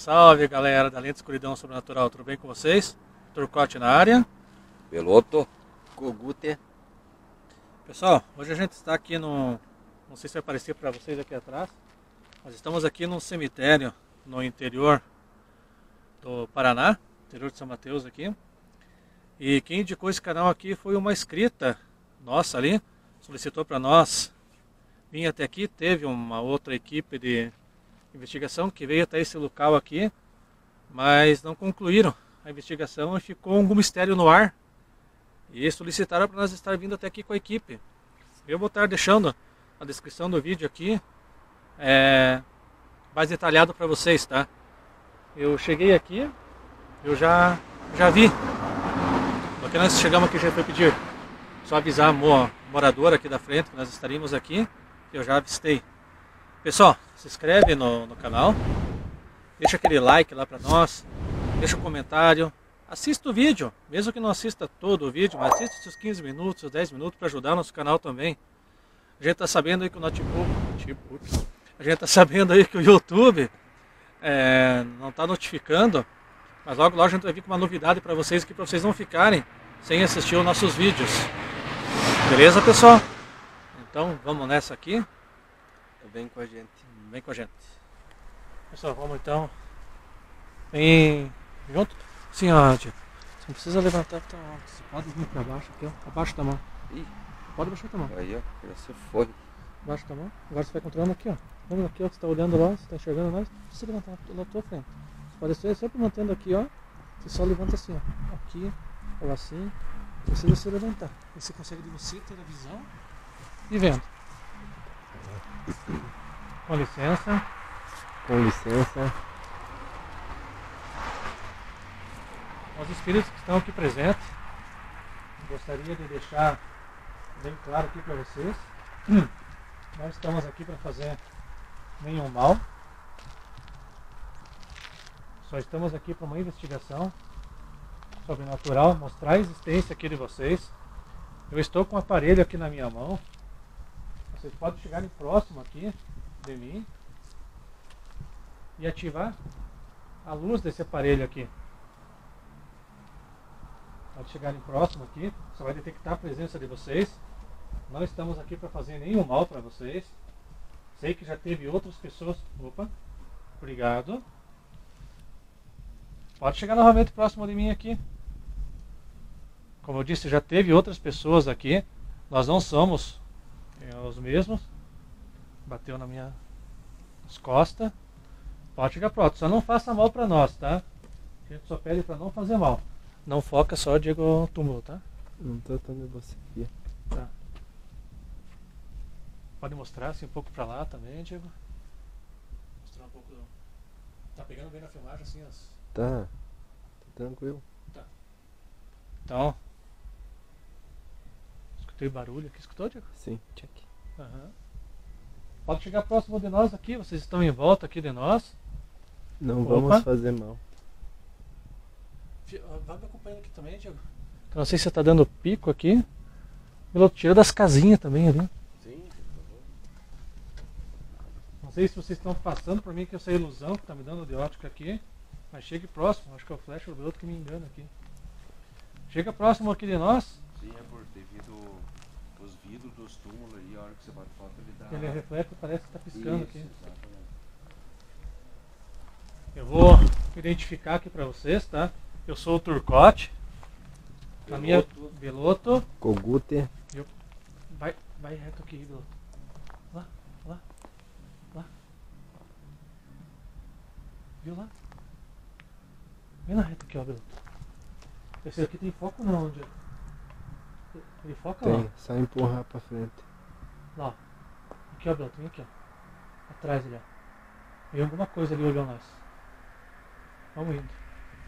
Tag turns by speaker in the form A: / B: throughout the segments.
A: Salve galera da Lente Escuridão Sobrenatural, tudo bem com vocês? Turcote na área.
B: Peloto. Cogute.
A: Pessoal, hoje a gente está aqui no... Não sei se vai aparecer para vocês aqui atrás. Nós estamos aqui num cemitério no interior do Paraná, interior de São Mateus aqui. E quem indicou esse canal aqui foi uma inscrita nossa ali, solicitou para nós vir até aqui. Teve uma outra equipe de investigação que veio até esse local aqui, mas não concluíram a investigação e ficou algum mistério no ar. E solicitaram para nós estar vindo até aqui com a equipe. Eu vou estar deixando a descrição do vídeo aqui mais detalhado para vocês, tá? Eu cheguei aqui, eu já vi. Porque nós chegamos aqui, já foi pedir só avisar a moradora aqui da frente que nós estaríamos aqui. Eu já avistei. Pessoal, se inscreve no canal, deixa aquele like lá para nós, deixa um comentário, assista o vídeo, mesmo que não assista todo o vídeo, mas assista os 15 minutos, os 10 minutos para ajudar o nosso canal também. A gente tá sabendo aí que o a gente tá sabendo aí que o YouTube não tá notificando, mas logo a gente vai vir com uma novidade para vocês aqui, para vocês não ficarem sem assistir os nossos vídeos. Beleza, pessoal? Então vamos nessa aqui.
B: Vem com a gente.
A: Vem com a gente. Pessoal, vamos então. Vem junto. Sim, ó, tia. Você não precisa levantar tão alto. Você pode vir para baixo aqui, ó. Abaixo da mão.
B: Ih,
A: pode baixar a mão.
B: aí, ó. Você foi.
A: Abaixo da mão. Agora você vai controlando aqui, ó. Vamos aqui, ó. Você está olhando lá, você está enxergando nós. Não precisa levantar na tua frente. Você pode ser sempre mantendo aqui, ó. Você só levanta assim, ó. Aqui, ou assim. Não precisa se levantar. Aí você consegue de você ter a visão e vendo. Com licença.
B: Com licença.
A: Os espíritos que estão aqui presentes, gostaria de deixar bem claro aqui para vocês. Nós estamos aqui para fazer nenhum mal. Só estamos aqui para uma investigação sobrenatural, mostrar a existência aqui de vocês. Eu estou com um aparelho aqui na minha mão. Vocês podem chegar próximo aqui de mim e ativar a luz desse aparelho aqui. Pode chegar próximo aqui, você vai detectar a presença de vocês. Não estamos aqui para fazer nenhum mal para vocês. Sei que já teve outras pessoas. Opa, obrigado. Pode chegar novamente próximo de mim aqui. Como eu disse, já teve outras pessoas aqui. Nós não somos os mesmos. Bateu nas minhas costas. Pode chegar próximo. Só não faça mal para nós, tá? A gente só pede para não fazer mal. Não foca só, Diego túmulo, tá?
B: Não tô tão você aqui.
A: Tá. Pode mostrar assim um pouco para lá também, Diego. Mostrar um pouco. Tá pegando bem na filmagem assim as.
B: Tá tranquilo.
A: Tá. Então. Escutei barulho aqui, escutou, Diego?
B: Sim, check.
A: Uhum. Pode chegar próximo de nós aqui, vocês estão em volta aqui de nós.
B: Não
A: Opa.
B: vamos fazer mal.
A: Vai me acompanhando aqui também, Diego. Eu não sei se você tá dando pico aqui. Piloto, tira das casinhas também ali.
B: Sim,
A: Não sei se vocês estão passando por mim que essa ilusão que tá me dando de ótica aqui. Mas chegue próximo, acho que é o flash do piloto que me engana aqui. Chega próximo aqui de nós.
C: Sim, é por devido os vidros dos túmulos aí, a hora que você bate foto ele dá.
A: Ele reflete, parece que tá piscando aqui.
C: Exatamente.
A: Eu vou identificar aqui pra vocês, tá? Eu sou o Turcote. A minha Beloto.
B: Cogute.
A: Vai reto aqui, Beloto. Lá. Viu lá? Vem na reta aqui, ó, Beloto. Esse aqui tem foco não, onde? Ele foca lá.
B: Tem, só empurrar pra frente.
A: Lá, ó. Aqui, ó, Beloto, vem aqui, ó. Atrás ali, ó. Tem alguma coisa ali olhando nós. Vamos indo.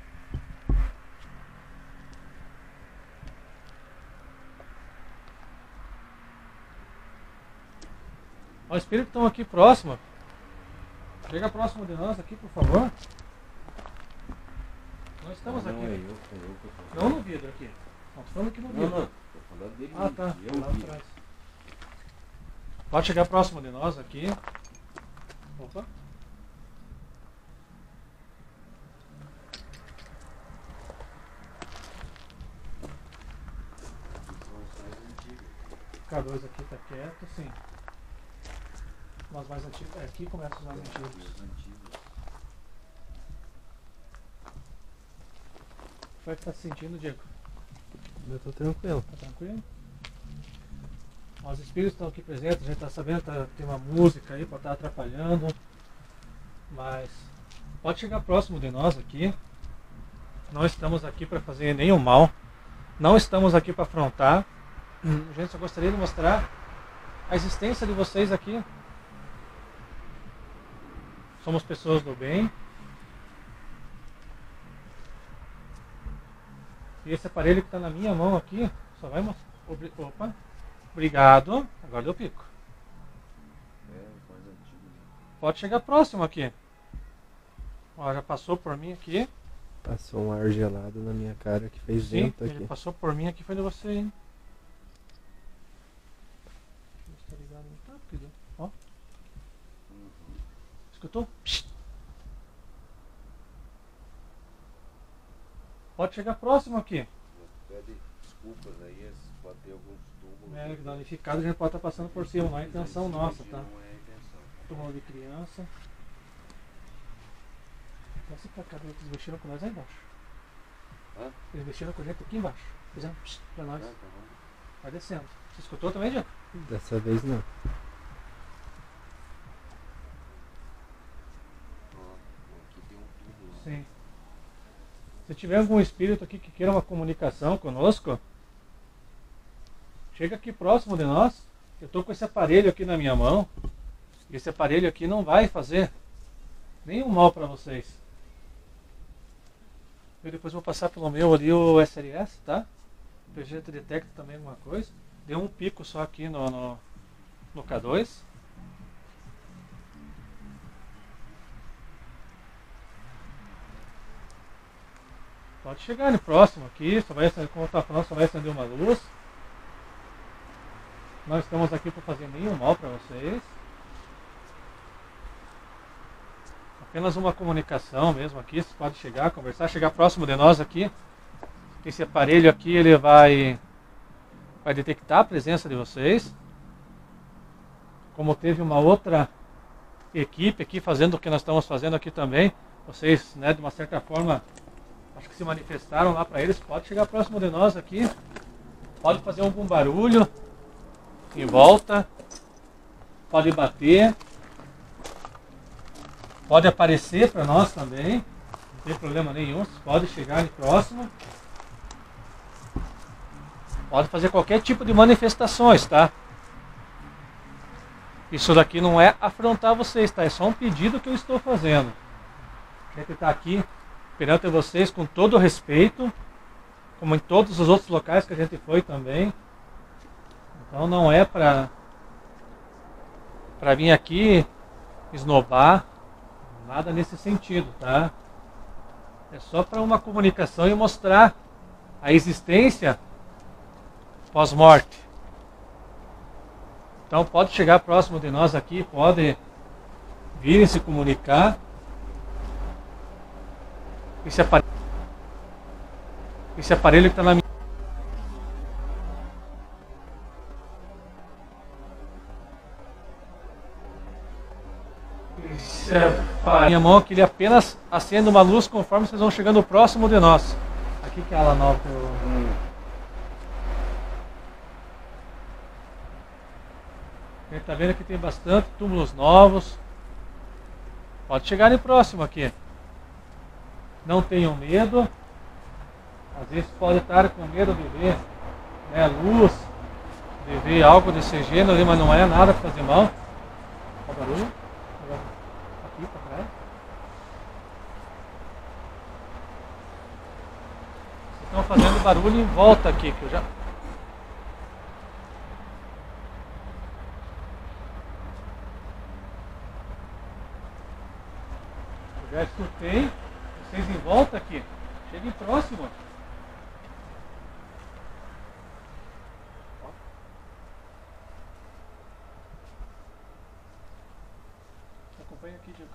A: Ó, os espíritos estão aqui próximo. Chega próximo de nós aqui, por favor. Nós estamos aqui. Não no vidro aqui. Não, tô falando aqui no vidro.
C: Não, tô falando dele.
A: Ah, tá.
C: Eu
A: Lá
C: vi.
A: atrás. Pode chegar próximo de nós aqui. Opa. K2 aqui tá quieto, sim. Nós mais antigos. Aqui começa os mais antigos.
C: Os antigos.
A: Como é que tá se sentindo, Diego?
B: Eu tô tranquilo.
A: Tá tranquilo? Os espíritos estão aqui presentes, a gente está sabendo que tem uma música aí, pode estar atrapalhando, mas pode chegar próximo de nós aqui. Não estamos aqui para fazer nenhum mal, não estamos aqui para afrontar. A gente só gostaria de mostrar a existência de vocês aqui. Somos pessoas do bem. E esse aparelho que está na minha mão aqui, só vai mostrar. Opa! Obrigado. Agora deu pico.
C: É, os mais antigos. Né?
A: Pode chegar próximo aqui. Ó, já passou por mim aqui.
B: Passou um ar gelado na minha cara que fez
A: Sim,
B: vento
A: ele
B: aqui.
A: passou por mim aqui, foi de você, hein? Deixa eu ver se tá ligado aí. Rápido. Ó. Escutou? Psst. Pode chegar próximo aqui.
C: Pede desculpas aí, se bater alguns túmulos.
A: É, danificado, a gente pode estar passando por cima, não é intenção nossa, tá?
C: Não é a intenção.
A: Túmulo de criança. Nossa, pra cá, eles mexeram com nós aí embaixo.
C: Hã?
A: Eles mexeram com a gente aqui embaixo. Fizeram psst pra nós.
C: Tá bom.
A: Vai descendo. Você escutou também, Diego?
B: Dessa vez não.
C: Ó, aqui tem um túmulo. Ó.
A: Sim. Se tiver algum espírito aqui que queira uma comunicação conosco, chega aqui próximo de nós. Eu estou com esse aparelho aqui na minha mão. E esse aparelho aqui não vai fazer nenhum mal para vocês. Eu depois vou passar pelo meu ali o SLS, tá? O gente detecta também alguma coisa. Deu um pico só aqui no K2. Pode chegar ali próximo aqui, só vai acender, como eu estava falando, só vai acender uma luz. Não estamos aqui para fazer nenhum mal para vocês. Apenas uma comunicação mesmo aqui, você pode chegar, conversar, chegar próximo de nós aqui. Esse aparelho aqui ele vai detectar a presença de vocês. Como teve uma outra equipe aqui fazendo o que nós estamos fazendo aqui também, vocês, né, de uma certa forma, acho que se manifestaram lá para eles, pode chegar próximo de nós aqui, pode fazer algum barulho em volta, pode bater, pode aparecer para nós também, não tem problema nenhum, pode chegar ali próximo, pode fazer qualquer tipo de manifestações, tá? Isso daqui não é afrontar vocês, tá? É só um pedido que eu estou fazendo. A gente está aqui perante vocês com todo o respeito, como em todos os outros locais que a gente foi também. Então não é para vir aqui esnobar, nada nesse sentido, tá? É só para uma comunicação e mostrar a existência pós-morte. Então pode chegar próximo de nós aqui, pode vir e se comunicar. Esse aparelho que está na minha... A minha mão aqui, ele apenas acende uma luz conforme vocês vão chegando próximo de nós. Aqui que é a ala nova. A gente está vendo que tem bastante túmulos novos. Pode chegar ali próximo aqui. Não tenham medo. Às vezes pode estar com medo de ver, né, luz, de ver algo desse gênero, mas não é nada para fazer mal. Olha o barulho. Aqui para trás. Vocês estão fazendo barulho em volta aqui, que eu já... Já escutei vocês em volta aqui. Cheguem próximo. Acompanha aqui, Diego.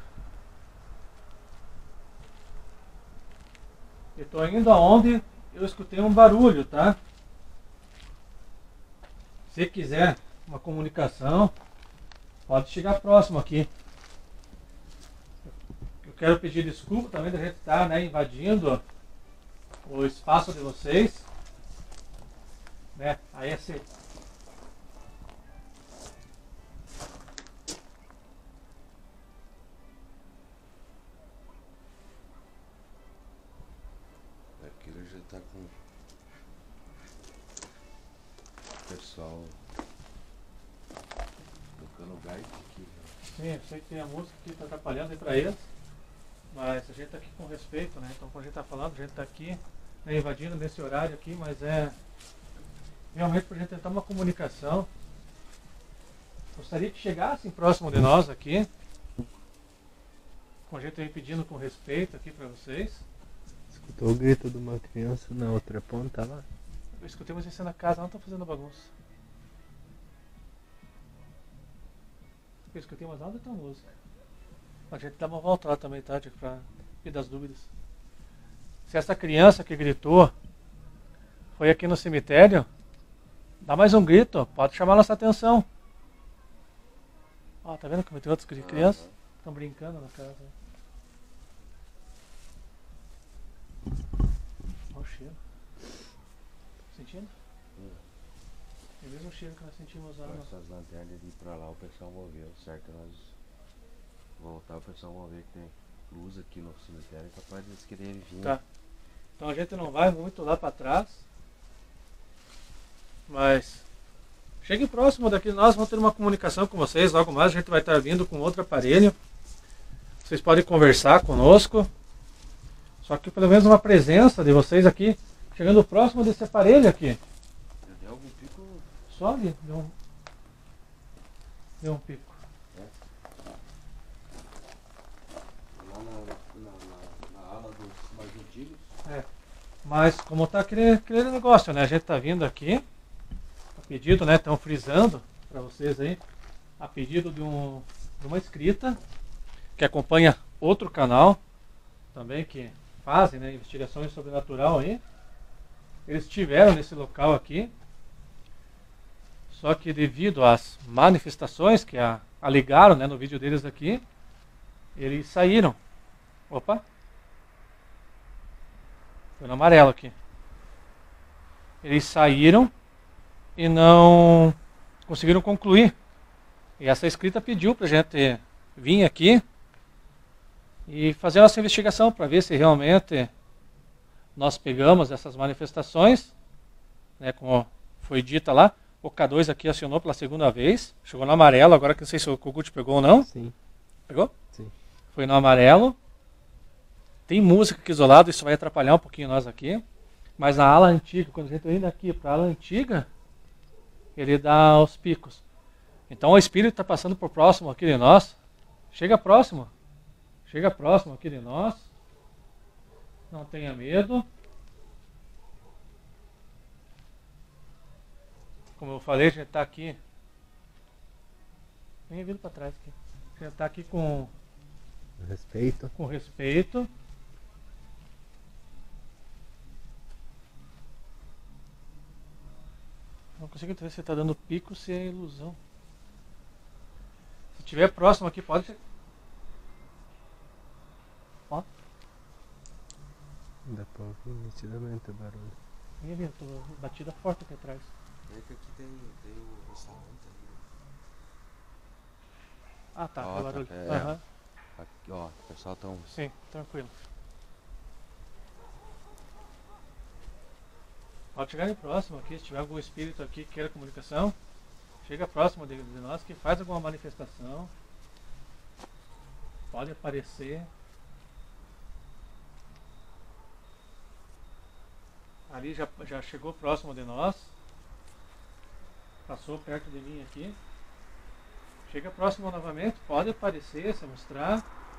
A: Eu estou indo aonde eu escutei um barulho, tá? Se quiser uma comunicação, pode chegar próximo aqui. Eu quero pedir desculpa também da gente estar, né, invadindo o espaço de vocês. Né? Aí esse...
C: Aquilo já tá com o pessoal tocando gaita aqui. Né?
A: Sim, eu sei que tem a música que está atrapalhando aí para eles, mas a gente está aqui com respeito, né? Então, quando a gente está falando, a gente está aqui, né, invadindo nesse horário aqui, mas é realmente para a gente tentar uma comunicação. Gostaria que chegassem próximo de nós aqui, com a gente aí pedindo com respeito aqui para vocês.
B: Escutou o grito de uma criança na outra ponta lá?
A: Eu escutei vocês na casa, não estão fazendo bagunça. Eu escutei umas altas da música. A gente dá uma volta lá também, tá? Pra ir das dúvidas. Se essa criança que gritou foi aqui no cemitério, dá mais um grito, pode chamar nossa atenção. Ó, tá vendo como tem outras crianças? Estão brincando na casa. Olha o cheiro. Sentindo? É o mesmo cheiro que nós sentimos lá.
C: Essas lanternas de ir pra lá o pessoal moveu, certo? Nós voltar o pessoal mover que tem luz aqui no cemitério, capaz de eles quererem vir.
A: Tá. Então a gente não vai muito lá pra trás. Mas chegue próximo daqui de nós, vamos ter uma comunicação com vocês. Logo mais a gente vai estar vindo com outro aparelho. Vocês podem conversar conosco. Só que pelo menos uma presença de vocês aqui, chegando próximo desse aparelho aqui.
C: Deu algum pico?
A: Só ali, deu um pico.
C: Lá na ala dos mais antigos.
A: É. Mas como tá aquele negócio, né? A gente tá vindo aqui, a pedido, né? Estão frisando para vocês aí, a pedido de uma inscrita que acompanha outro canal também que fazem, né, investigações sobrenatural aí. Eles estiveram nesse local aqui, só que devido às manifestações que alegaram, né, no vídeo deles aqui, eles saíram. Opa! Foi no amarelo aqui. Eles saíram e não conseguiram concluir. E essa escrita pediu pra gente vir aqui e fazer a nossa investigação para ver se realmente nós pegamos essas manifestações, né, como foi dita lá. O K2 aqui acionou pela segunda vez, chegou no amarelo, agora que não sei se o Kogut pegou ou não.
B: Sim.
A: Pegou?
B: Sim.
A: Foi no amarelo. Tem música aqui isolado, isso vai atrapalhar um pouquinho nós aqui. Mas na ala antiga, quando a gente vem daqui para a ala antiga, ele dá os picos. Então o espírito está passando por próximo aqui de nós. Chega próximo. Chega próximo aqui de nós. Não tenha medo. Como eu falei, a gente está aqui. Vem vindo para trás aqui. A gente está aqui com
B: Respeito.
A: com respeito. Não consigo entender se está dando pico ou se é ilusão. Se estiver próximo aqui, pode ser. Ó,
B: Dá pra ouvir nitidamente o barulho.
A: vem ali, eu tô batida forte aqui atrás.
C: É que aqui tem o restaurante ali.
A: Ah, tá,
C: Ó,
A: o
C: tá,
A: barulho.
C: é.
A: Aham,
C: Aqui, ó, o pessoal tão.
A: sim, tranquilo. Pode chegar em próximo aqui, se tiver algum espírito aqui que queira comunicação, chega próximo de nós que faz alguma manifestação. Pode aparecer. Ali já chegou próximo de nós. Passou perto de mim aqui. Chega próximo novamente, pode aparecer, se mostrar.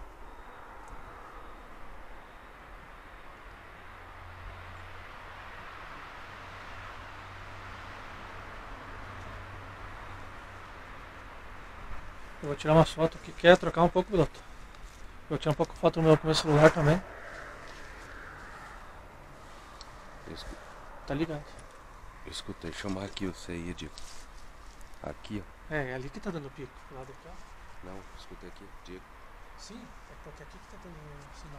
A: Eu vou tirar umas fotos que quer trocar um pouco, piloto. Vou tirar um pouco de foto no meu celular também.
C: Eu
A: Tá ligado?
C: escutei chamar aqui você aí, Edipo. Aqui, ó.
A: É ali que tá dando pico, do lado de cá.
C: Não, escuta aqui, Diego.
A: Sim, é porque aqui que tá dando sinal.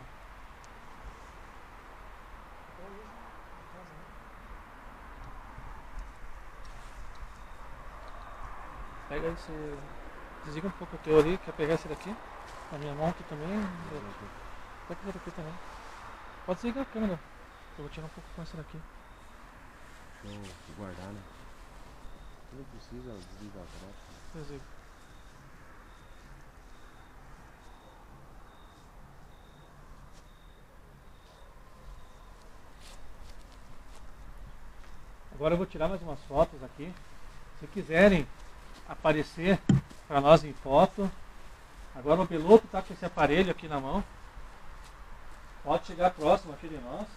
A: Pega esse. Desliga um pouco o teu ali, quer pegar esse daqui? Na minha mão aqui também. Pega esse daqui também. Pode desligar a câmera. Eu vou tirar um pouco com essa daqui.
C: Deixa eu guardar, né? Não precisa desligar a troca.
A: Desliga. Agora eu vou tirar mais umas fotos aqui. Se quiserem aparecer para nós em foto. Agora o piloto está com esse aparelho aqui na mão. Pode chegar próximo aqui de nós.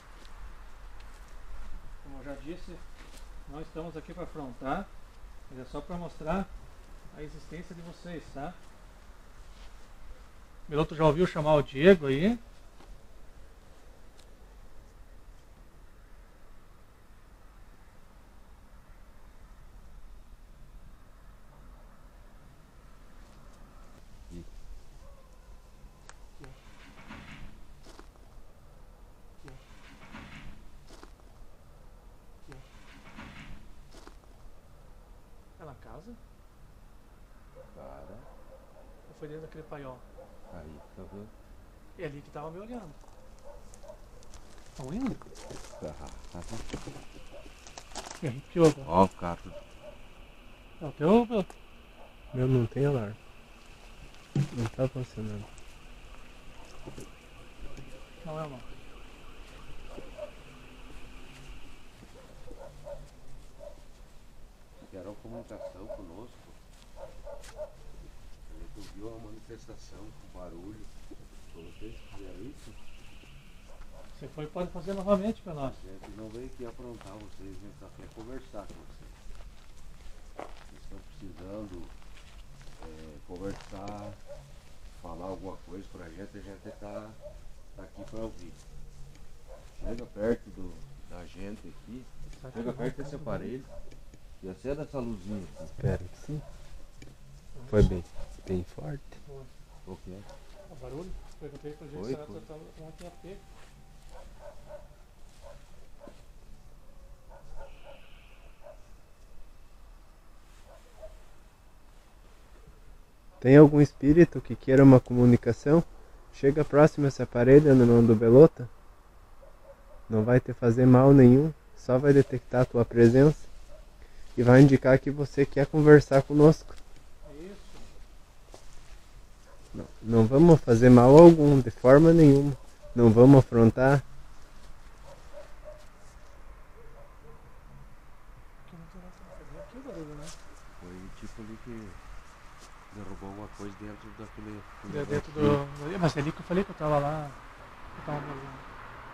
A: Como eu já disse, nós estamos aqui para afrontar. Mas é só para mostrar a existência de vocês, tá? O piloto já ouviu chamar o Diego aí. Tá na casa?
C: Para.
A: Ou foi dentro daquele paiol?
C: Aí, tá vendo?
A: É ali que tava me olhando. Estão indo? E arrepiou, cara.
C: Ó o carro.
A: É o teu, meu?
B: Meu não tem alarme. Não tá funcionando.
A: Não é, não.
C: Fizeram comunicação conosco. A gente viu a manifestação com barulho. Se vocês fizeram isso,
A: Você foi, pode fazer novamente para nós.
C: a gente não veio aqui aprontar vocês, a gente só quer conversar com vocês. Vocês estão precisando conversar, falar alguma coisa pra gente, a gente tá aqui pra ouvir. Chega perto da gente aqui, chega perto desse aparelho e acenda essa luzinha aqui.
B: Espero que sim. Foi bem forte.
C: O que é?
A: O barulho? Perguntei pra gente
C: Foi,
A: se ela
C: foi.
A: não tinha pego.
B: Tem algum espírito que queira uma comunicação? Chega próximo a esse aparelho na mão do Belota. Não vai te fazer mal nenhum, só vai detectar a tua presença e vai indicar que você quer conversar conosco.
A: Isso.
B: Não vamos fazer mal algum, de forma nenhuma. Não vamos afrontar.
A: Aqui o barulho, né?
C: Foi tipo ali que derrubou alguma coisa dentro daquele.
A: Dentro do. Mas é ali que eu falei que eu tava lá. Eu tava olhando.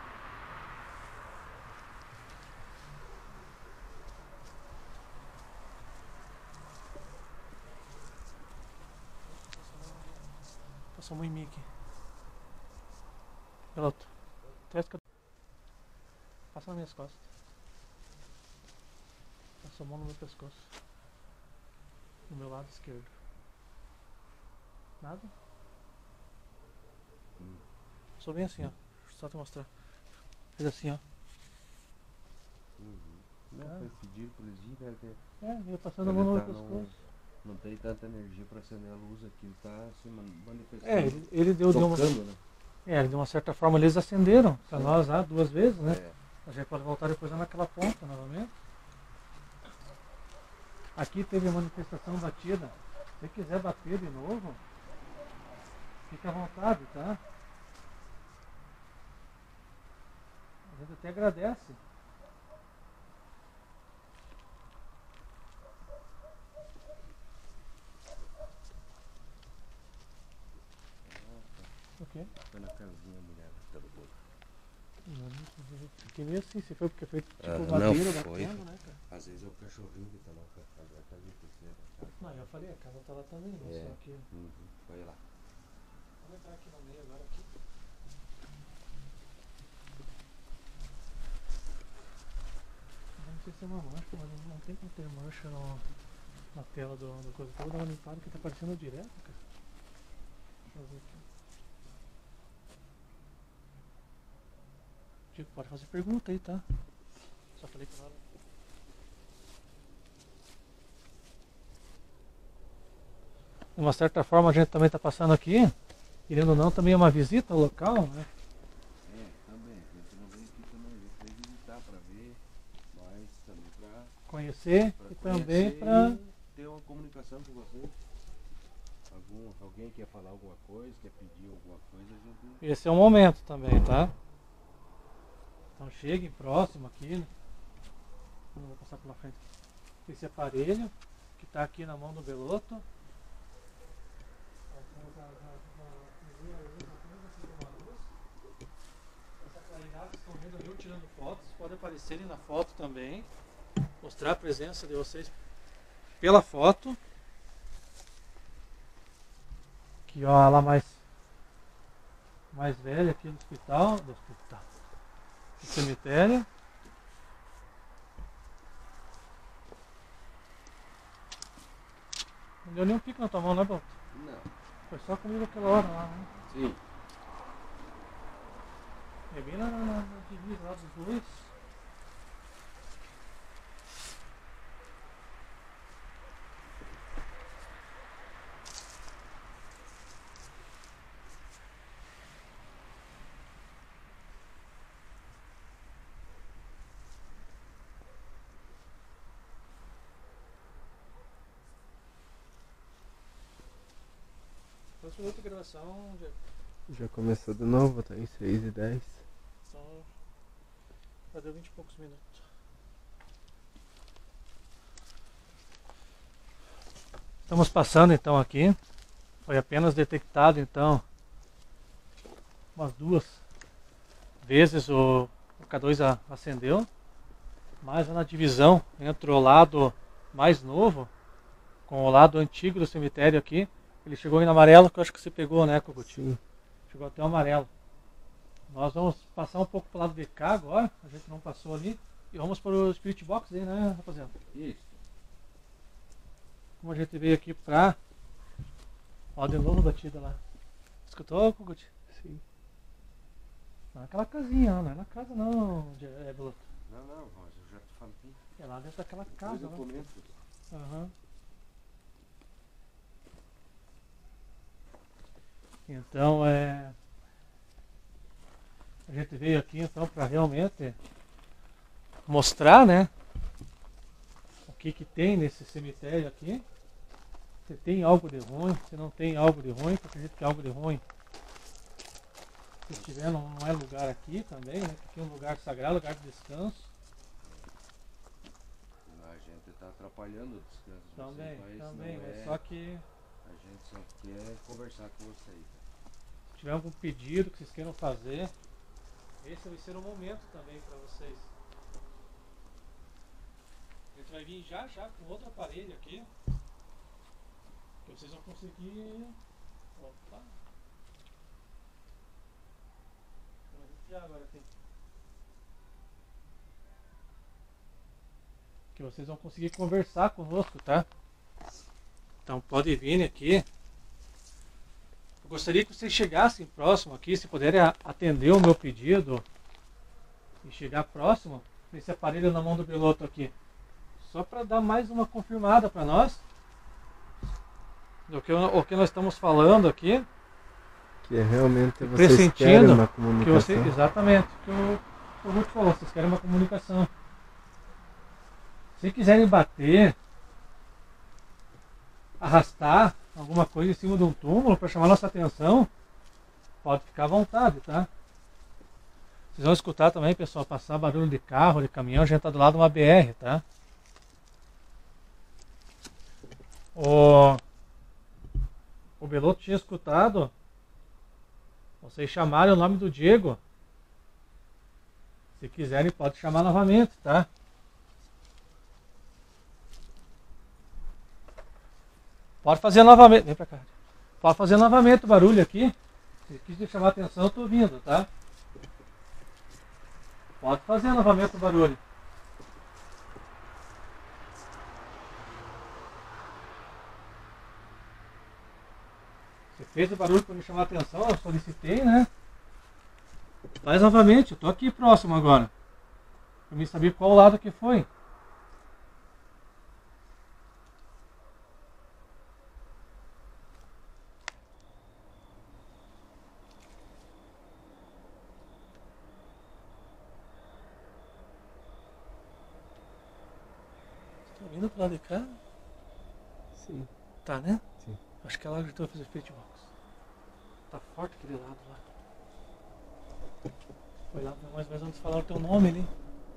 A: Passou muito em mim aqui. Piloto. Testa que eu. Passa nas minhas costas. Passou a mão no meu pescoço. No meu lado esquerdo. Nada? Só bem assim, ó. Deixa eu só te mostrar. Fez assim, ó.
C: Não, foi pedir pro eles irem, né?
A: É, ia passando a mão no meu
C: Ele
A: pescoço.
C: não tem tanta energia pra acender a luz aqui, ele tá se manifestando.
A: É, ele deu uma.
C: Tocando, né?
A: É, de uma certa forma eles acenderam pra
C: Sim.
A: nós lá 2 vezes, né?
C: É.
A: A gente pode voltar depois lá naquela ponta novamente. Aqui teve a manifestação batida. Se quiser bater de novo, fica à vontade, tá? A gente até agradece. O quê?
C: Foi na casinha, a mulher derrubou.
A: Fiquei meio assim, se foi porque foi tipo
C: Não,
A: madeira
C: foi.
A: batendo, né, cara?
C: Às vezes é o cachorrinho que tá lá, agora tá ali terceira.
A: Não, eu falei, a casa tá lá também, né?
C: É.
A: Só que.
C: Foi lá.
A: Vamos entrar aqui no meio agora aqui. Não sei se é uma mancha, mas não tem como ter mancha na tela do coisa. Eu vou dar uma limpada que tá aparecendo direto, cara. Deixa eu ver aqui. Diego, pode fazer pergunta aí, tá? Só falei que não era. De uma certa forma a gente também está passando aqui, querendo ou não, também é uma visita ao local, né?
C: Também. A gente não vem aqui também, a gente vem visitar para ver, mas também para
A: Conhecer e também para
C: ter uma comunicação com vocês. Alguém quer falar alguma coisa, quer pedir alguma coisa, a gente...
A: Esse é o momento também, tá? Então cheguem próximo aqui, né? Eu vou passar pela frente. Esse aparelho que está aqui na mão do Belotto. Essa claridade que estão vendo eu tirando fotos, pode aparecerem na foto também. Mostrar a presença de vocês pela foto. Aqui ó, a lá mais velha aqui do hospital. Do cemitério. Não deu nem um pico na tua mão, né, Belotto?
C: Não.
A: Foi só comigo aquela hora lá, né?
C: Sim.
A: É bem lá na divisa lá dos dois. Próximo minuto de gravação, Diego.
B: Já começou de novo, tá em 6:10.
A: Então, já deu 20 e poucos minutos. Estamos passando então aqui. Foi apenas detectado então umas 2 vezes o K2 acendeu. Mas na divisão entre o lado mais novo com o lado antigo do cemitério aqui, ele chegou em amarelo, que eu acho que você pegou, né, Cocuti?
B: Sim.
A: Chegou até o amarelo. Nós vamos passar um pouco para o lado de cá agora, a gente não passou ali, e vamos para o Spirit Box aí, né, rapaziada?
C: Isso.
A: Como a gente veio aqui pra... Ó, de novo batida lá. Escutou, Cocuti?
B: Sim.
A: Não é aquela casinha, não é na casa não, Belotto.
C: Não, mas eu já te falei.
A: É lá dentro daquela
C: Depois
A: casa
C: eu
A: lá.
C: comento.
A: Aham. Então a gente veio aqui então para realmente mostrar, né, o que tem nesse cemitério aqui. Se tem algo de ruim, se não tem algo de ruim, porque acredito que algo de ruim, se tiver, não é lugar aqui também, né, que aqui é um lugar sagrado, lugar de descanso.
C: A gente está atrapalhando o descanso de
A: Também,
C: vocês, mas
A: também,
C: não
A: mas
C: é...
A: só que
C: A gente só quer conversar com vocês.
A: se tiver algum pedido que vocês queiram fazer, esse vai ser o momento também para vocês. A gente vai vir já com outro aparelho aqui, que vocês vão conseguir... Opa! Vamos já agora aqui. Que vocês vão conseguir conversar conosco, tá? Então pode vir aqui. Eu gostaria que vocês chegassem próximo aqui, se puderem atender o meu pedido e chegar próximo desse aparelho na mão do Belotto aqui. Só para dar mais uma confirmada para nós do que o que nós estamos falando aqui.
B: Que é realmente vocês
A: Pressentindo
B: querem uma
A: que
B: comunicação.
A: exatamente o que o Ruth falou, vocês querem uma comunicação. Se quiserem bater, arrastar alguma coisa em cima de um túmulo para chamar nossa atenção, pode ficar à vontade, tá? Vocês vão escutar também, pessoal, passar barulho de carro, de caminhão, a gente tá do lado de uma BR, tá? O Belotto tinha escutado vocês chamarem o nome do Diego. Se quiserem, pode chamar novamente, tá? Pode fazer novamente. Vem pra cá. Pode fazer novamente o barulho aqui. Se quis chamar a atenção, eu tô vindo, tá? Pode fazer novamente o barulho. Fez o barulho para me chamar a atenção, eu solicitei, né? Faz novamente, eu tô aqui próximo agora. Pra mim saber qual lado que foi. Você tá vindo pro lado de cá?
B: Sim.
A: Tá, né?
B: Sim.
A: Acho que é lá que eu tô fazendo Spirit Box. Tá forte aquele lado lá. Foi lá mais ou menos antes de falar o teu nome ali.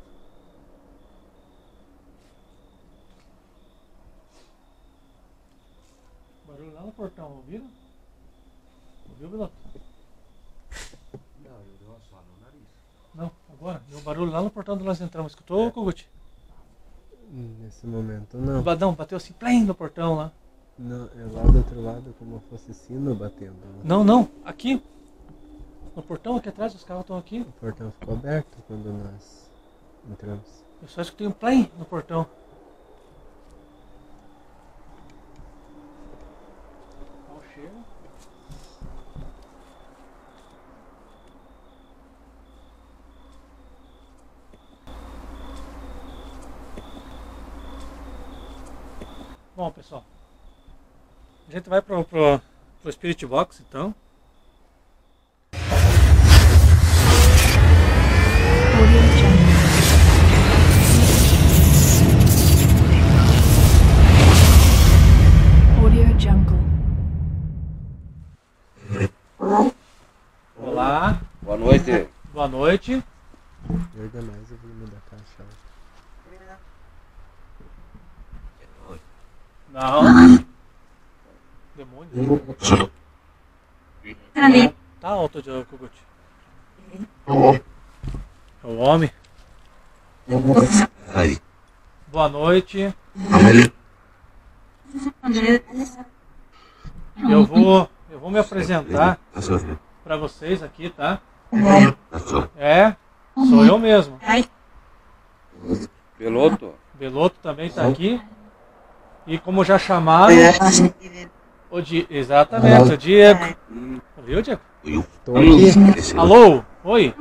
A: Barulho lá no portão, ouviram? Ouviu, Biloto?
C: Não, eu dei uma suada no nariz.
A: Não, agora. Deu barulho lá no portão onde nós entramos. Escutou, Kogut?
B: Nesse momento não.
A: Não, bateu assim, plém no portão lá.
B: Não, é lá do outro lado como fosse sino batendo.
A: Não, aqui. No portão aqui atrás, os carros estão aqui.
B: O portão ficou aberto quando nós entramos.
A: Eu só escutei um plém no portão. Olha o cheiro. Bom, pessoal, a gente vai pro Spirit Box então.
D: Audio Jungle.
A: Olá,
C: Boa noite.
A: boa noite.
B: Erga mais o volume da caixa.
A: Não. Demônio. Tá alto de Kogut. É o homem. Boa noite. Eu vou me apresentar pra vocês aqui, tá? É, sou eu mesmo.
C: Piloto.
A: Beloto também tá aqui. E como já chamaram, exatamente, o Diego. Viu, Diego?
B: Tô aqui.
A: Alô? Oi?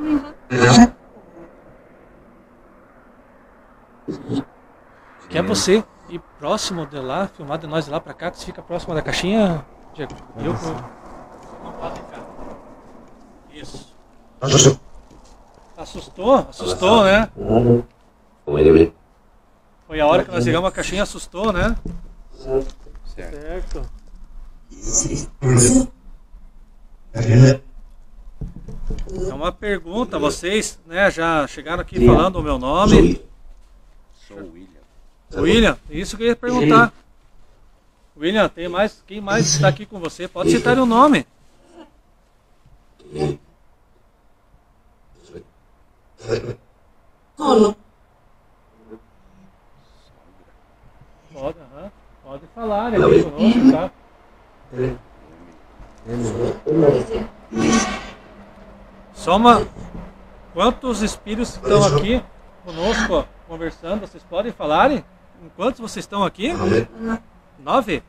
A: Quer você ir próximo de lá, filmar de nós de lá pra cá, que você fica próximo da caixinha, Diego? Eu não pode ficar. Isso. Assustou? Assustou, né? Foi a hora que nós ligamos a caixinha, assustou, né?
C: Certo.
A: Certo. É uma pergunta, vocês, né, já chegaram aqui falando o meu nome.
C: Sou o William.
A: William, isso que eu ia perguntar. William, quem mais está aqui com você? Pode citar o nome. Pode falar, é aqui conosco, tá? Soma quantos espíritos estão aqui conosco, ó, conversando, vocês podem falarem? Quantos vocês estão aqui? 9?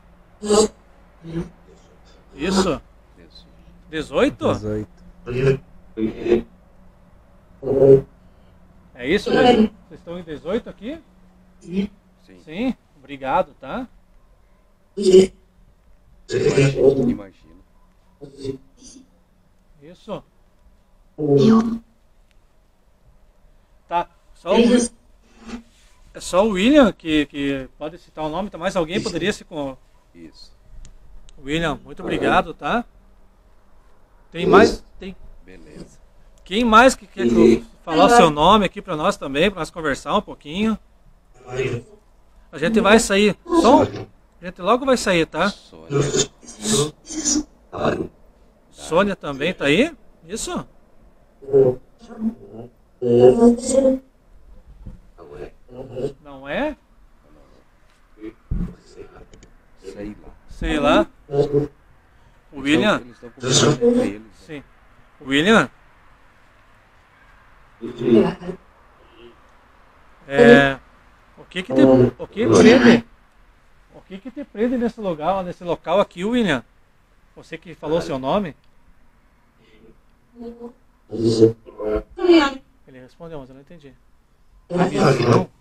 A: Isso. 18?
B: 18.
A: É isso mesmo? Vocês estão em 18 aqui?
C: Sim.
A: Sim, obrigado, tá?
C: Imagina.
A: Isso. Tá, é só o William que pode citar o nome, tá? Mais alguém poderia se...
C: Isso.
A: William, muito obrigado, tá? Tem mais? Tem.
C: Beleza.
A: Quem mais que quer falar o seu nome aqui pra nós também, pra nós conversar um pouquinho? A gente vai sair. A gente logo vai sair, tá? Sônia também tá aí? Isso? Não é? Sei lá. O William?
C: Eles estão conversando entre eles.
A: Sim. William? O que te prende nesse local aqui, William? Você que falou seu nome? Ele respondeu, mas eu não entendi. A visão.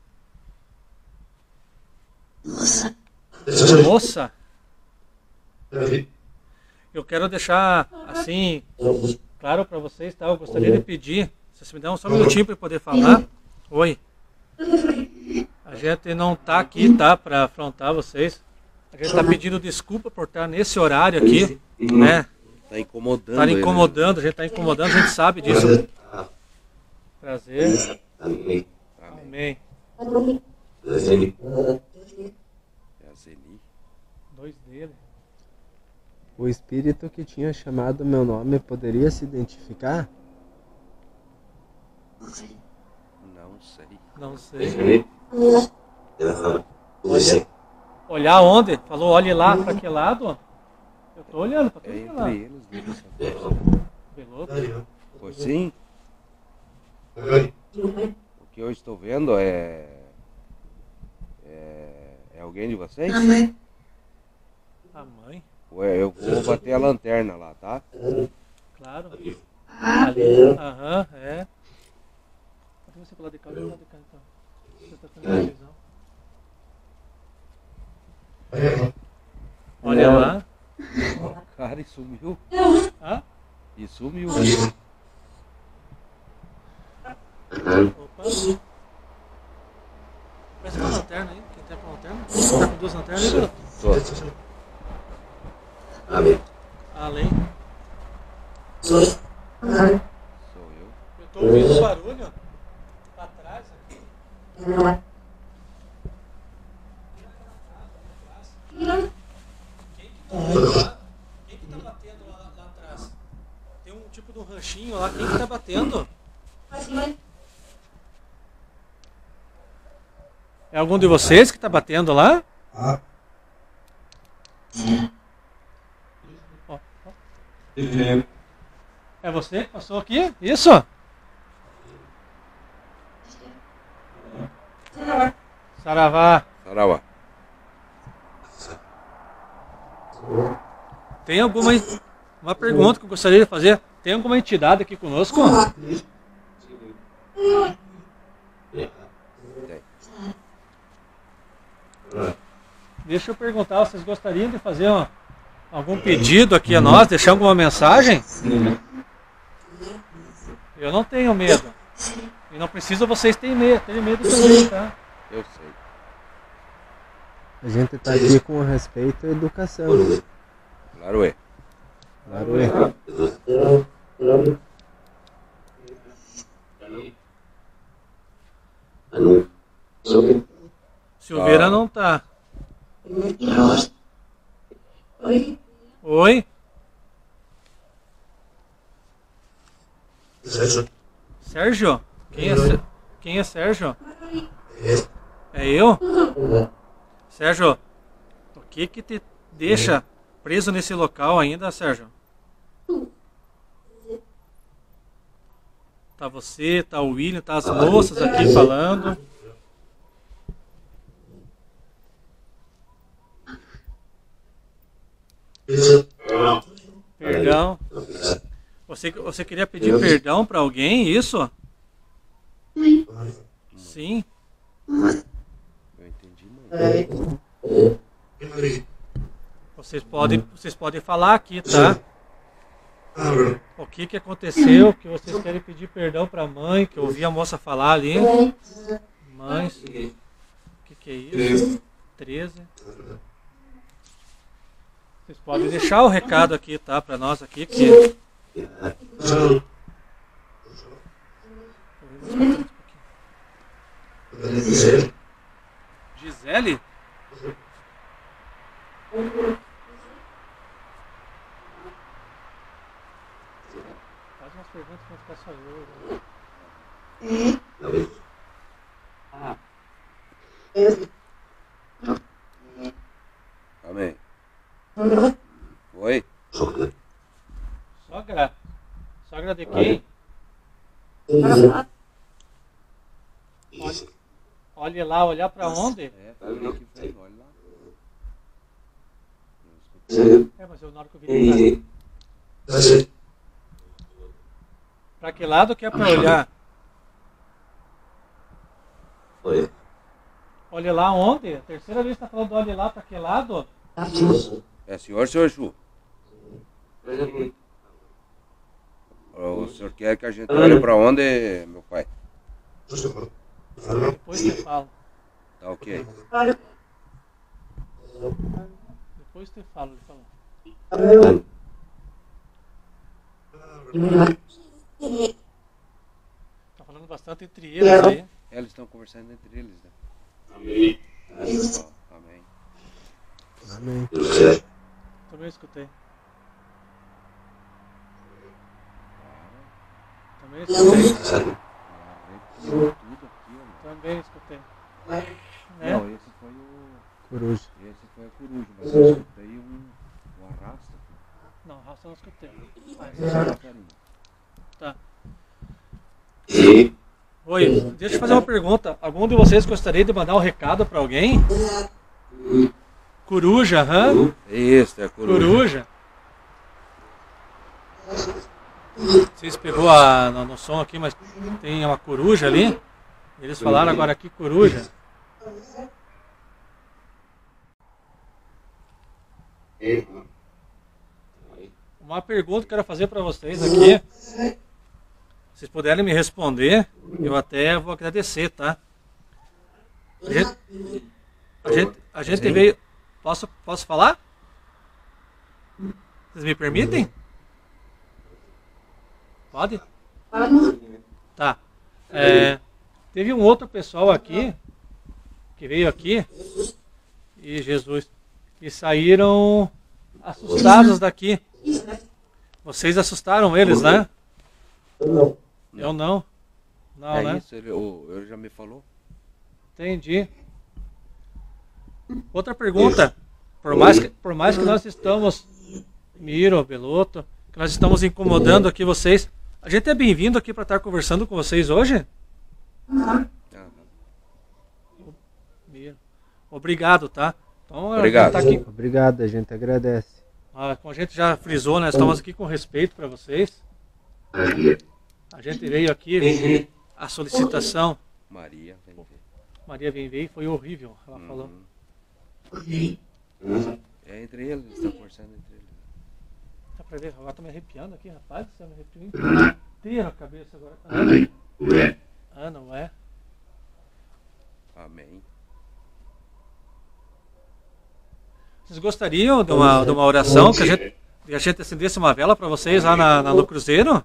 A: Moça? Eu quero deixar assim claro para vocês, tá? Eu gostaria de pedir, se você me der só um minutinho para poder falar. Oi. A gente não tá aqui, tá, para afrontar vocês. A gente tá pedindo desculpa por estar nesse horário aqui, né?
C: Tá incomodando.
A: Tá incomodando, a gente tá incomodando, a gente sabe disso. Prazer.
C: Amém.
A: Amém.
C: É a Zeli.
A: Dois dele.
B: O espírito que tinha chamado meu nome poderia se identificar?
C: Não sei.
A: Não sei. Olhar onde? Falou, olhe lá, para que lado? Eu tô olhando para todo
C: É
A: lado.
C: entre eles,
A: Beloto.
C: Pois sim. O que eu estou vendo é alguém de vocês?
A: A mãe,
C: Eu vou bater a lanterna lá, tá?
A: claro. Ali. Aham, é. Pode você pro lado de cá, eu vou pro lado de cá então. Você tá tendo a visão. Olha lá.
C: Cara, e sumiu.
A: Ah?
C: E sumiu.
A: Opa. Parece uma lanterna aí. Quem tá com lanterna? Tá com duas lanternas aí, Beloto?
C: Tô.
A: Além.
C: Sou eu.
A: Eu tô ouvindo um barulho pra trás aqui. Quem que tá batendo lá atrás? Tem um tipo de um ranchinho lá. Quem que tá batendo? É algum de vocês que tá batendo lá? Ó, ó. É você que passou aqui? Isso? Saravá.
C: Saravá.
A: Tem alguma uma pergunta que eu gostaria de fazer? Tem alguma entidade aqui conosco?
C: Tem.
A: Deixa eu perguntar, vocês gostariam de fazer algum pedido aqui a nós? Deixar alguma mensagem? Eu não tenho medo. E não precisa vocês terem medo também, tá?
C: Eu sei.
B: A gente tá aqui com respeito à educação.
C: Claro é.
B: Claro é.
A: Silveira não tá. Oi? Sérgio? Quem é Sérgio? É eu? Sérgio, o que te deixa preso nesse local ainda, Sérgio? Tá você, tá o William, tá as moças aqui falando. Perdão. Você queria pedir perdão para alguém, isso? Sim.
C: Eu entendi, mãe.
A: Vocês podem falar aqui, tá? O que aconteceu, que vocês querem pedir perdão para a mãe, que eu ouvi a moça falar ali. Mães, o que é isso? 13. Vocês podem deixar o recado aqui, tá? Para nós aqui, que... Gisele? Faz umas perguntas pra ficar só eu.
C: Amém. Oi?
A: Sogra? Sogra de quem? Olhe lá, olhar pra onde?
C: É, tá ali que vem, olha lá.
A: Mas eu na hora que eu vi pra que lado que é pra olhar? Olha lá onde? A terceira vez que tá falando olha lá pra que lado?
C: É senhor Exu? O senhor quer que a gente olhe pra onde, meu pai?
A: Depois você fala.
C: Tá ok.
A: Depois você fala, ele falou. Tá falando bastante entre eles aí.
C: Eles estão conversando entre eles, né? Amém.
B: Amém.
A: Também escutei. Também escutei.
C: Tudo aqui, ó.
A: Também escutei.
C: Não, esse foi o...
B: Coruja.
C: Esse foi a coruja, mas eu escutei um arrasto.
A: Não, raça eu não escutei.
C: Esse é o passarinho.
A: Tá. Oi, deixa eu fazer uma pergunta. Algum de vocês gostaria de mandar um recado pra alguém? Coruja, hã?
C: Isso, é a coruja.
A: Coruja? Vocês pegou no som aqui, mas tem uma coruja ali. Eles falaram agora aqui coruja. Uma pergunta que eu quero fazer para vocês aqui. Se vocês puderem me responder, eu até vou agradecer, tá? A gente veio... Posso falar? Vocês me permitem? Pode? Tá. Teve um outro pessoal aqui, que veio aqui, e Jesus, e saíram assustados daqui. Vocês assustaram eles, né? Eu não. Não,
C: É
A: né?
C: isso, ele já me falou.
A: Entendi. Outra pergunta. Por mais que nós estamos, Miro, Beloto, que nós estamos incomodando aqui vocês, a gente é bem-vindo aqui para estar conversando com vocês hoje? Miro. Obrigado, tá? Então,
C: Obrigado.
A: Tá aqui.
B: Obrigado, a gente agradece.
A: Como a gente já frisou, nós estamos aqui com respeito para vocês. A gente veio aqui, a solicitação.
C: Maria, vem ver.
A: Maria vem ver e foi horrível, ela falou.
C: É entre eles, eles estão conversando entre eles.
A: Dá pra ver, agora tá me arrepiando aqui, rapaz. Você me arrepiou inteiro a cabeça agora. Não é?
C: Amém.
A: Vocês gostariam de uma oração que a gente acendesse uma vela para vocês lá no cruzeiro?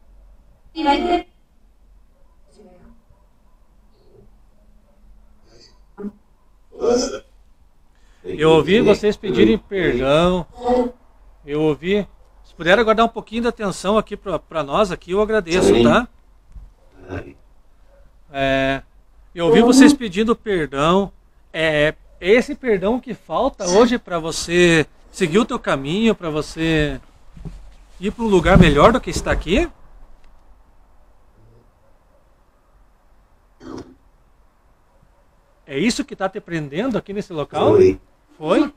A: Eu ouvi vocês pedirem perdão. Eu ouvi. Se puderem guardar um pouquinho de atenção aqui para nós, aqui eu agradeço, tá? Eu ouvi vocês pedindo perdão. É esse perdão que falta hoje para você seguir o teu caminho, para você ir para um lugar melhor do que está aqui? É isso que está te prendendo aqui nesse local? Foi?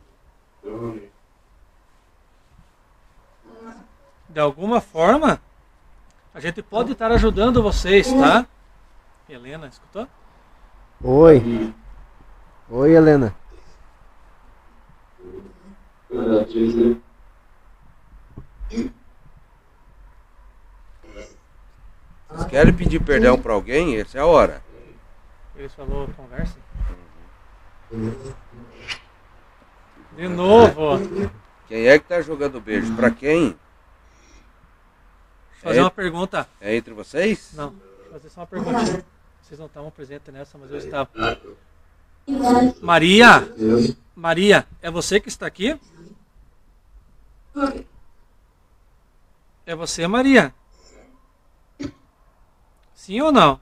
A: De alguma forma, a gente pode estar ajudando vocês, tá? Helena, escutou?
B: Oi. Oi, Helena.
C: Vocês querem pedir perdão para alguém? Essa é a hora.
A: Eles falou conversa? De novo.
C: Quem é que tá jogando beijo? Para quem?
A: Deixa eu fazer uma pergunta.
C: É entre vocês?
A: Não, vou fazer só uma perguntinha. Vocês não estavam presentes nessa, mas eu estava. Maria, é você que está aqui? É você, Maria? Sim ou não?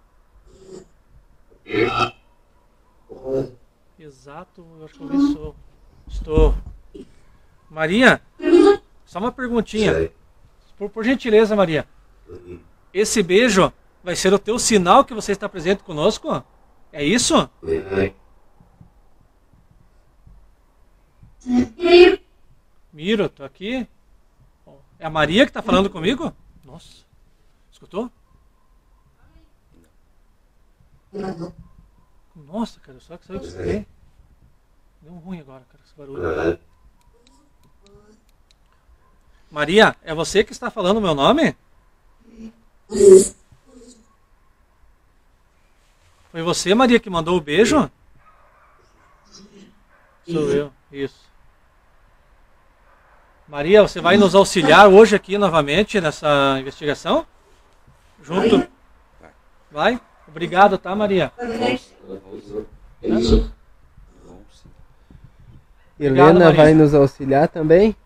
A: Exato, eu acho que eu estou. Maria, só uma perguntinha. Por gentileza, Maria. Esse beijo vai ser o teu sinal que você está presente conosco? É isso? Miro, tô aqui. É a Maria que está falando comigo? Nossa. Escutou? Nossa, cara, só que saiu que escutei. Deu um ruim agora, cara, esse barulho. Maria, é você que está falando o meu nome? Foi você, Maria, que mandou o beijo? Sou eu, isso. Maria, você vai nos auxiliar hoje aqui novamente nessa investigação? Junto? Vai? Obrigado, tá, Maria?
B: Helena vai nos auxiliar também?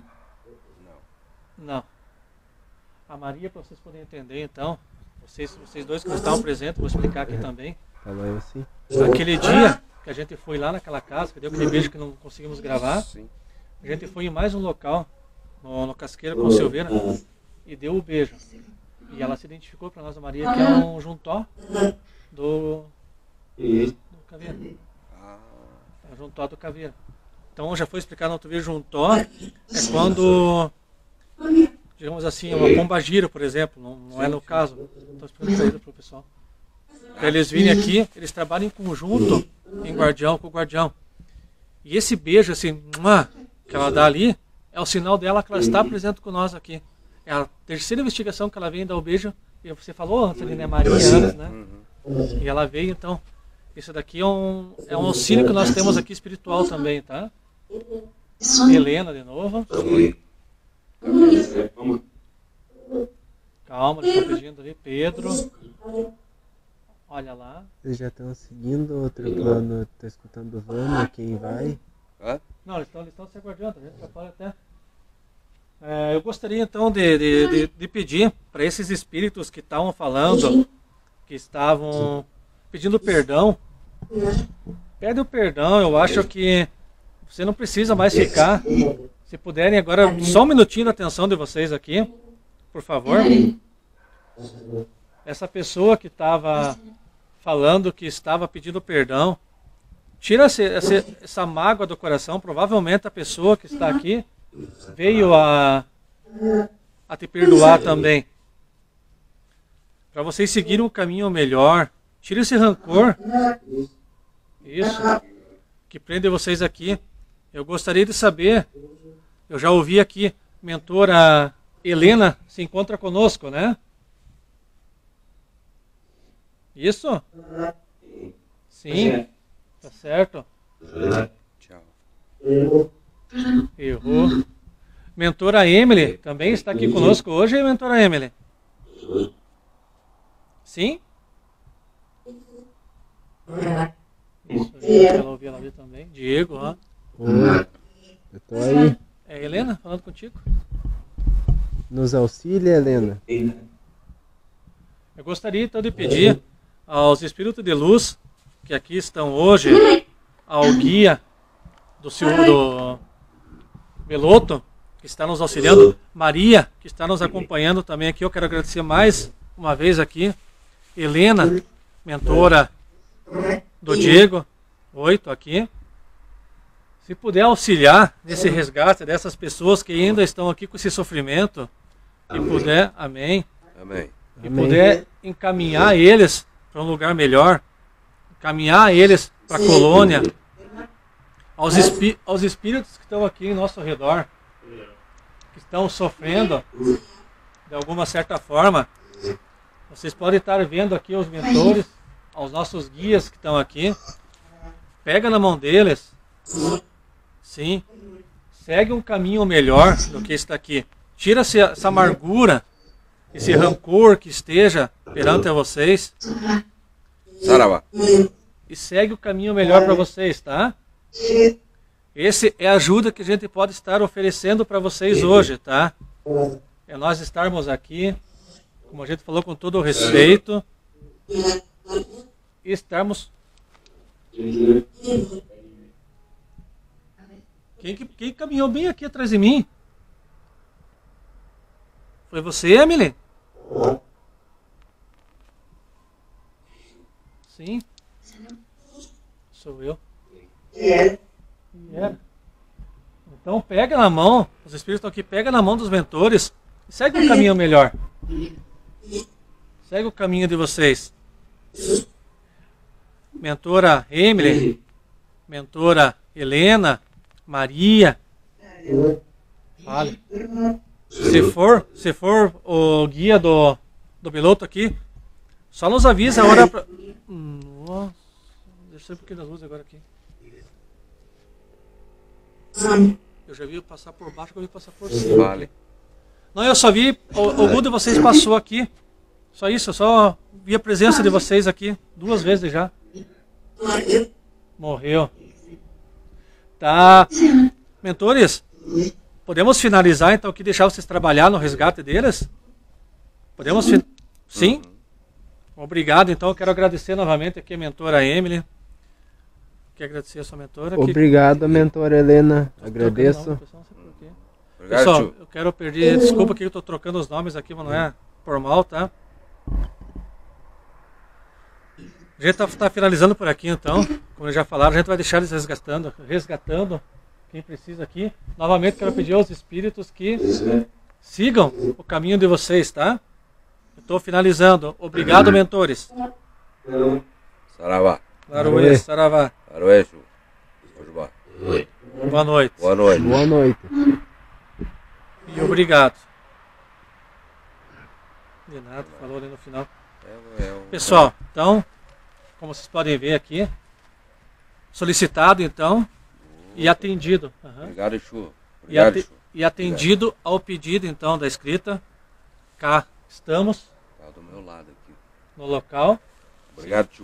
A: Não. A Maria, para vocês poderem entender, então, vocês dois que não estavam presentes, vou explicar aqui também.
B: Falou eu sim.
A: Aquele dia que a gente foi lá naquela casa, que deu aquele beijo que não conseguimos gravar, a gente foi em mais um local, no Casqueiro com Silveira, e deu o beijo. E ela se identificou para nós, a Maria, que é um juntó do caveira. É um juntó do caveira. Então já foi explicado no outro vídeo, juntó é quando, digamos assim, uma pombagira, por exemplo, não é no caso. Estou explicando para o pessoal. Para eles virem aqui, eles trabalham em conjunto, em guardião com o guardião. E esse beijo, assim, que ela dá ali, é o sinal dela que ela está presente com nós aqui. É a terceira investigação que ela vem dar o beijo. E você falou antes ali, né, Maria, antes, né? E ela veio, então, isso daqui é um auxílio que nós temos aqui espiritual também, tá? Helena de novo. Calma, eles estão pedindo ali. Pedro. Olha lá.
B: Eles já estão seguindo outro plano, tá escutando o Vânia, quem vai?
A: Não, eles estão se aguardando, a gente já pode até. Eu gostaria então de pedir para esses espíritos que estavam falando, que estavam pedindo perdão. Pede o perdão, eu acho que você não precisa mais ficar. Se puderem agora, só um minutinho da atenção de vocês aqui, por favor. Essa pessoa que estava falando, que estava pedindo perdão, tira essa mágoa do coração. Provavelmente a pessoa que está aqui veio a te perdoar também. Para vocês seguirem um caminho melhor. Tire esse rancor. Isso. Que prende vocês aqui. Eu gostaria de saber. Eu já ouvi aqui, mentora Helena se encontra conosco, né? Isso? Sim. Tá certo.
C: Tchau.
A: Errou. Mentora Emily também está aqui conosco hoje, mentora Emily? Sim? Isso aí, ela ouviu ela ali também. Diego, ó.
B: Oi, eu tô aí.
A: É Helena falando contigo?
B: Nos auxilia, Helena.
A: Eu gostaria então de pedir aos espíritos de luz que aqui estão hoje, ao guia do Beloto, que está nos auxiliando, Maria, que está nos acompanhando também aqui. Eu quero agradecer mais uma vez aqui. Helena, mentora do Diego. Oi, estou aqui. Se puder auxiliar nesse resgate dessas pessoas que ainda estão aqui com esse sofrimento, e puder, amém.
C: Amém.
A: E puder encaminhar eles para um lugar melhor, encaminhar eles para a colônia, aos espíritos que estão aqui em nosso redor, que estão sofrendo de alguma certa forma. Vocês podem estar vendo aqui os mentores, aos nossos guias que estão aqui. Pega na mão deles. Sim. Segue um caminho melhor do que está aqui. Tira essa amargura, esse rancor que esteja perante vocês.
C: Saravá.
A: E segue o caminho melhor para vocês, tá? Esse é a ajuda que a gente pode estar oferecendo para vocês hoje, tá? É nós estarmos aqui, como a gente falou, com todo o respeito, e estarmos... Quem caminhou bem aqui atrás de mim? Foi você, Emily? Sim. Sou eu. Yeah. Então pega na mão, os espíritos estão aqui, pega na mão dos mentores e segue um caminho melhor. Segue o caminho de vocês. Mentora Emily, mentora Helena, Maria. Fale. Se for o guia do piloto aqui, só nos avisa a hora pra... Nossa, deixa eu ver um pouquinho da luz agora aqui. Eu já vi passar por baixo, eu vi passar por cima.
C: Vale.
A: Não, eu só vi, algum de vocês passou aqui. Só isso, eu só vi a presença de vocês aqui 2 vezes já. Morreu. Tá. Mentores, podemos finalizar então aqui, deixar vocês trabalhar no resgate deles? Podemos? Sim? Obrigado, então eu quero agradecer novamente aqui a mentora Emily. Quero agradecer a sua mentora.
B: Obrigado, mentora Helena. Agradeço.
A: Pessoal, eu quero pedir desculpa que eu estou trocando os nomes aqui, mas não é por mal, tá? A gente está finalizando por aqui então. Como já falaram, a gente vai deixar eles resgatando quem precisa aqui. Novamente quero pedir aos espíritos que sigam o caminho de vocês, tá? Estou finalizando. Obrigado, mentores.
C: Saravá.
A: Laruê, saravá.
C: Laruê,
A: Boa noite.
C: Boa noite.
B: Boa noite.
A: E obrigado. De nada, falou ali no final. Pessoal, então, como vocês podem ver aqui, solicitado então e atendido.
C: Obrigado, Exu. Obrigado, Exu.
A: E atendido ao pedido então da escrita. Cá estamos.
C: Tá do meu lado aqui.
A: No local.
C: Obrigado, Exu.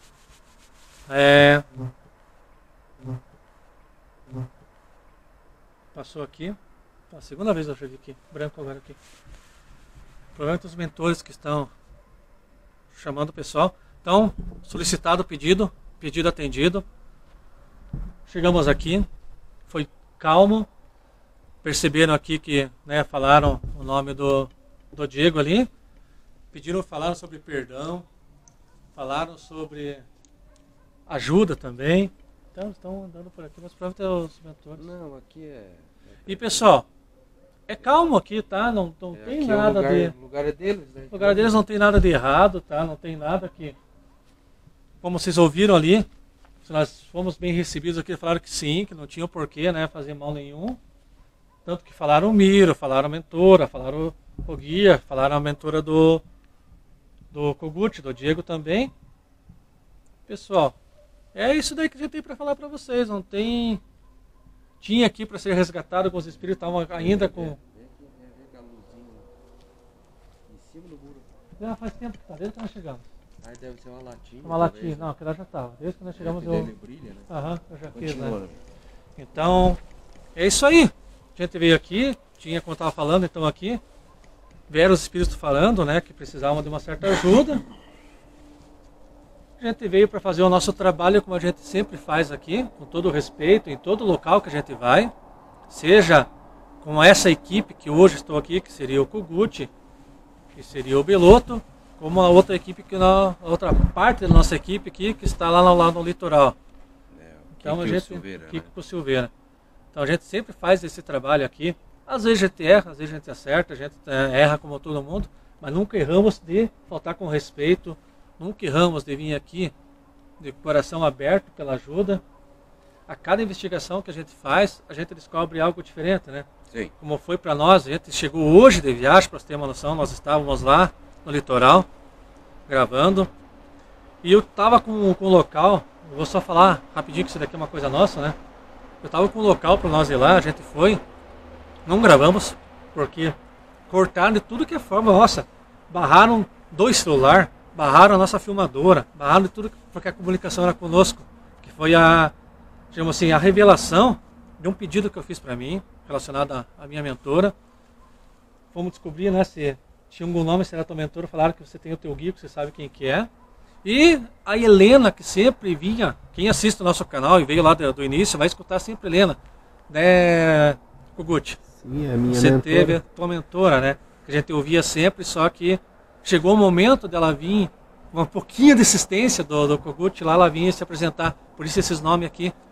A: Passou aqui. A segunda vez eu cheguei aqui. Branco agora aqui. Provavelmente os mentores que estão chamando o pessoal. Então, solicitado o pedido. Pedido atendido. Chegamos aqui. Foi calmo. Perceberam aqui que, né, falaram o nome do Diego ali. Falaram sobre perdão. Falaram sobre ajuda também. Então, estão andando por aqui, mas provavelmente os mentores.
C: Não, aqui é...
A: E pessoal, é calmo aqui, tá? Não tem nada de...
C: O lugar é deles, né?
A: O lugar deles não tem nada de errado, tá? Não tem nada que... Como vocês ouviram ali, se nós fomos bem recebidos aqui, falaram que sim, que não tinha porquê, né, fazer mal nenhum. Tanto que falaram o Miro, falaram a mentora, falaram o guia, falaram a mentora do Kogut, do Diego também. Pessoal, é isso daí que a gente tem para falar para vocês. Não tem... Tinha aqui para ser resgatado com os espíritos, estavam ainda com...
C: Vem a luzinha em cima do muro.
A: Já faz tempo que está, desde que nós chegamos.
C: Aí deve ser uma latinha.
A: Uma latinha, não, aquela já estava. Desde que nós chegamos eu...
C: Ele brilha, né?
A: Aham, eu já fiz,
C: Continua,
A: né? Então, é isso aí. A gente veio aqui, tinha, como eu estava falando, então aqui, vieram os espíritos falando, né, que precisavam de uma certa ajuda. A gente veio para fazer o nosso trabalho como a gente sempre faz aqui, com todo o respeito, em todo local que a gente vai, seja com essa equipe que hoje estou aqui, que seria o Kogut, que seria o Beloto, como a outra equipe, a outra parte da nossa equipe aqui, que está lá no litoral. Então a gente, Kiko Silveira. Então a gente sempre faz esse trabalho aqui. Às vezes a gente erra, às vezes a gente acerta, a gente erra como todo mundo, mas nunca erramos de faltar com respeito, nunca erramos de vir aqui de coração aberto pela ajuda. A cada investigação que a gente faz, a gente descobre algo diferente, né?
C: Sim.
A: Como foi para nós, a gente chegou hoje de viagem, para você ter uma noção, nós estávamos lá no litoral, gravando, e eu estava com o local, eu vou só falar rapidinho que isso daqui é uma coisa nossa, né? Eu estava com o local para nós ir lá, a gente foi, não gravamos, porque cortaram de tudo que é forma, nossa, barraram 2 celulares, barraram a nossa filmadora, barraram de tudo porque a comunicação era conosco, que foi digamos assim, a revelação de um pedido que eu fiz para mim, relacionado à minha mentora. Fomos descobrir, né, se tinha algum nome, se era tua mentora, falaram que você tem o teu guia, que você sabe quem que é. E a Helena, que sempre vinha, quem assiste o nosso canal e veio lá do início, vai escutar sempre a Helena, né, Kogut?
B: Sim, a minha
A: você
B: mentora.
A: teve a tua mentora, né, que a gente ouvia sempre, só que chegou o momento dela vir, uma pouquinho de assistência do Kogut, lá ela vinha se apresentar, por isso esses nomes aqui.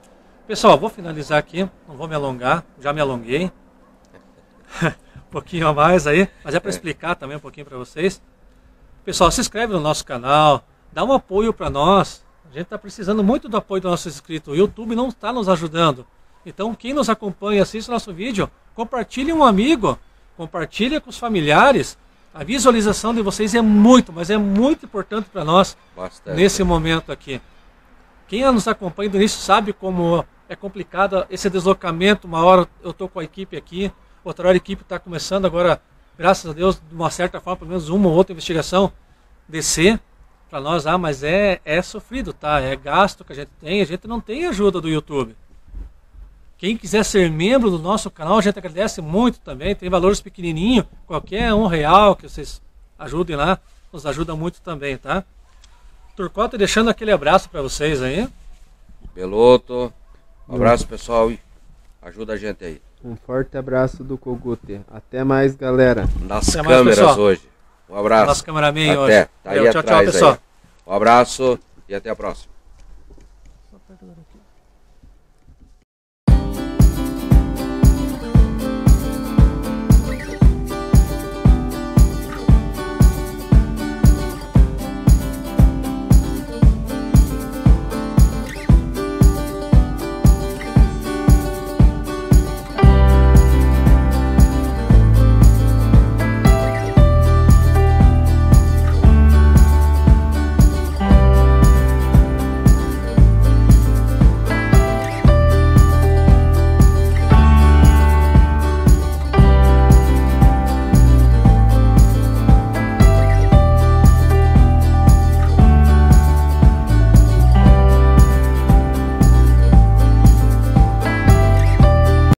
A: Pessoal, vou finalizar aqui, não vou me alongar, já me alonguei. Um pouquinho a mais aí, mas é para explicar também um pouquinho para vocês. Pessoal, se inscreve no nosso canal, dá um apoio para nós. A gente está precisando muito do apoio do nosso inscrito. O YouTube não está nos ajudando. Então, quem nos acompanha, assiste o nosso vídeo, compartilhe um amigo, compartilhe com os familiares. A visualização de vocês é muito, mas é muito importante para nós. Bastante. Nesse momento aqui. Quem nos acompanha do início sabe como é complicado esse deslocamento. Uma hora eu estou com a equipe aqui, outra hora a equipe está começando. Agora, graças a Deus, de uma certa forma, pelo menos uma ou outra investigação descer. Para nós, mas é sofrido, tá? É gasto que a gente não tem ajuda do YouTube. Quem quiser ser membro do nosso canal, a gente agradece muito também, tem valores pequenininhos, qualquer R$1 que vocês ajudem lá, nos ajuda muito também, tá? Turcota, deixando aquele abraço para vocês aí.
C: Beloto, um abraço pessoal e ajuda a gente aí.
B: Um forte abraço do Kogut. Até mais, galera.
C: Nas câmeras hoje. Um abraço.
A: Nosso cameraman
C: até.
A: hoje.
C: Tá aí
A: tchau, tchau, pessoal.
C: Aí. Um abraço e até a próxima.